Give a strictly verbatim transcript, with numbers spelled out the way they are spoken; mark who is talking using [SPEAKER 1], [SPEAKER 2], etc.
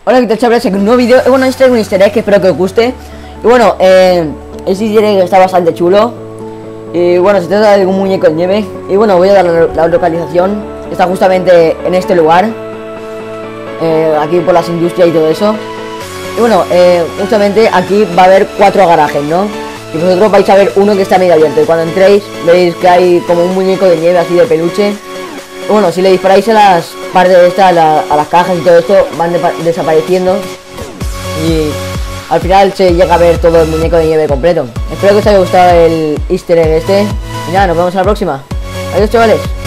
[SPEAKER 1] Hola, ¿qué tal, chavales? Aquí un nuevo vídeo. Y bueno, este es un easter egg que espero que os guste. Y bueno, eh, este easter egg está bastante chulo. Y bueno, se trata de un muñeco de nieve. Y bueno, voy a dar la, la localización. Está justamente en este lugar, eh, aquí por las industrias y todo eso. Y bueno, eh, justamente aquí va a haber cuatro garajes, ¿no? Y vosotros vais a ver uno que está medio abierto. Y cuando entréis veis que hay como un muñeco de nieve así de peluche. Y bueno, si le disparáis a las partes de esta, a, la, a las cajas y todo esto, van de desapareciendo. Y al final se llega a ver todo el muñeco de nieve completo. Espero que os haya gustado el easter egg este. Y nada, nos vemos a la próxima. Adiós, chavales.